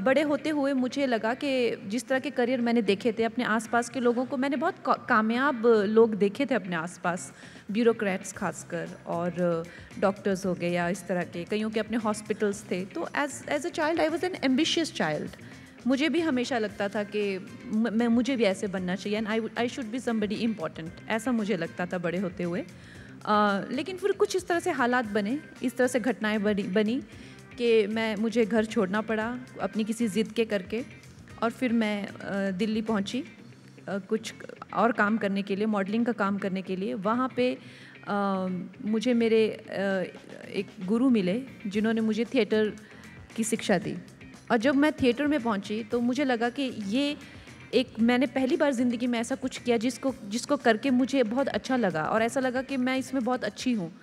बड़े होते हुए मुझे लगा कि जिस तरह के करियर मैंने देखे थे अपने आसपास के लोगों को, मैंने बहुत कामयाब लोग देखे थे अपने आसपास, ब्यूरोक्रेट्स खासकर, और डॉक्टर्स हो गए या इस तरह के, कईयों के अपने हॉस्पिटल्स थे। तो as a child I was an ambitious child. मुझे भी हमेशा लगता था कि मुझे भी ऐसे बनना चाहिए and I should be somebody important, ऐसा मुझे लगता था बड़े होते हुए। लेकिन फिर कुछ इस तरह से हालात बने, इस तरह से घटनाएं बनी कि मुझे घर छोड़ना पड़ा अपनी किसी ज़िद के करके, और फिर मैं दिल्ली पहुंची कुछ और काम करने के लिए, मॉडलिंग का काम करने के लिए। वहाँ पे मुझे मेरे एक गुरु मिले जिन्होंने मुझे थिएटर की शिक्षा दी। और जब मैं थिएटर में पहुंची तो मुझे लगा कि ये मैंने पहली बार ज़िंदगी में ऐसा कुछ किया जिसको करके मुझे बहुत अच्छा लगा और ऐसा लगा कि मैं इसमें बहुत अच्छी हूँ।